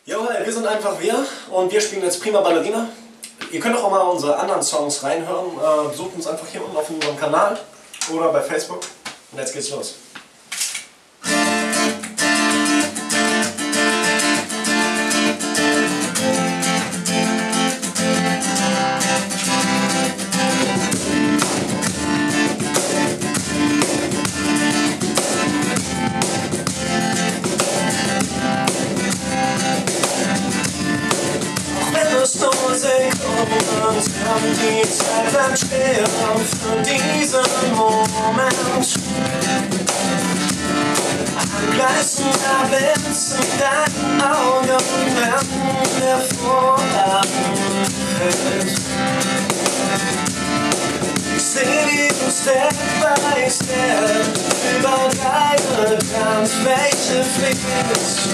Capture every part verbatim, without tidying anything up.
Jo, hey, wir sind einfach wir und wir spielen jetzt Prima Ballerina. Ihr könnt auch mal unsere anderen Songs reinhören. Äh, besucht uns einfach hier unten auf unserem Kanal oder bei Facebook. Und jetzt geht's los. Und kommt die Zeit beim Stehen für diesen Moment. Ein gleißender Blitz in deinen Augen, wenn der Vorhang fällt. Ich seh wie du Step by Step über deine Tanzfläche fliegst.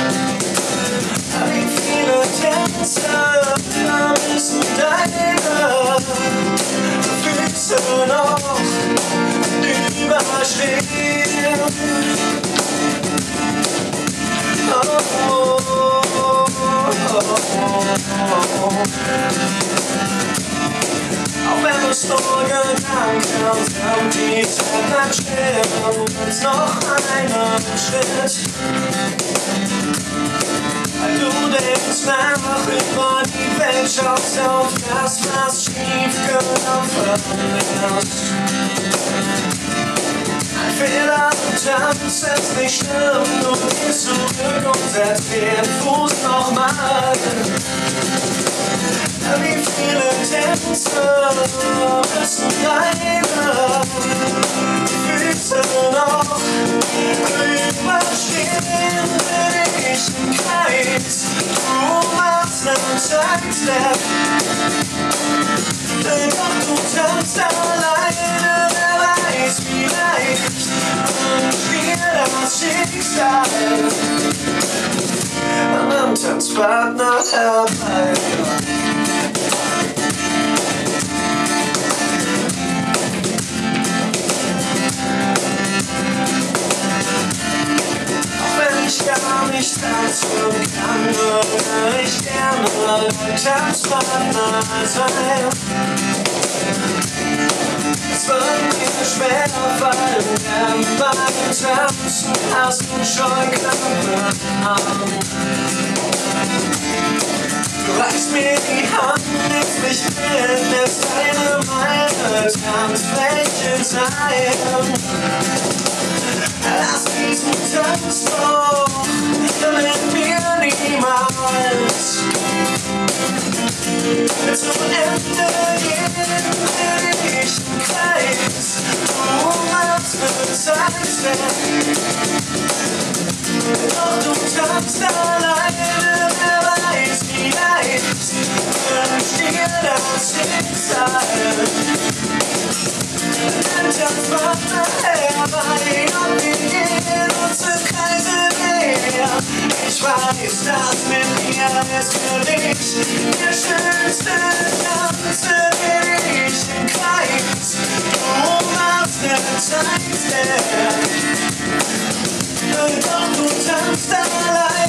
Wie viele Tänze müssen deine Füße noch überstehen? Oh, oh, oh, oh, oh. Auch wenn du es nur gedankt hast, kommt die Zeit beim Stehen und noch einen Schritt. Weil du denkst nach über die Welt, schaust auf das, was schief gelaufen ist. Ein Fehler, du tanzt, ist nicht schlimm, du gehst zurück und setzt den Fuß nochmal. Wie viele Tänze müssen deine Füße noch überstehen, wenn ich im Kreis, du machst einen Sidestep, doch du tanzt alleine, wer weiß wie leicht wünscht dir das Schicksal einen Tanzpartner herbei. Gar nicht tanzen kann, würde ich gerne ein Tanzpartner sein. Es wird mir schwer fallen, denn beim Tanzen hast du Scheuklappen an. Du reichst mir die Hand, nimmst mich mit, lässt deine meine Tanzfläche sein. Lass diesen Tanz doch mit mir niemals zum Ende gehen, will ich im Kreis. Du machst mit Sidestep, doch du tanzt alleine, wer weiß wie leicht wünscht dir das Schicksal. Ein Tanzpartner herbei und wir gehen uns im Kreise näher. Ich weiß, dass mit mir ist für dich der schönste Tanz, den ich im Kreis. Du machst den Sidestep, doch du tanzt allein.